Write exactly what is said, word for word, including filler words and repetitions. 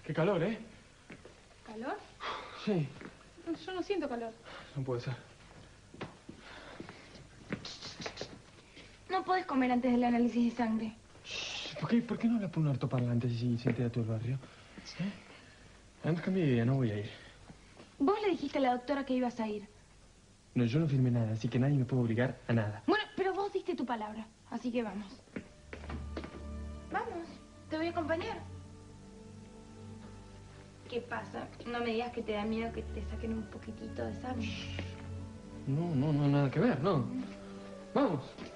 Qué calor, ¿eh? ¿Calor? Sí. Yo no siento calor. No puede ser. No podés comer antes del análisis de sangre. ¿Por qué, ¿Por qué no hablas por un ortoparlante si se entera todo el barrio? ¿Eh? Antes cambié de idea, no voy a ir. Vos le dijiste a la doctora que ibas a ir. No, yo no firmé nada, así que nadie me puede obligar a nada. Bueno, pero vos diste tu palabra, así que vamos. Vamos, te voy a acompañar. ¿Qué pasa? No me digas que te da miedo que te saquen un poquitito de sangre. No, no, no, nada que ver, no. Vamos.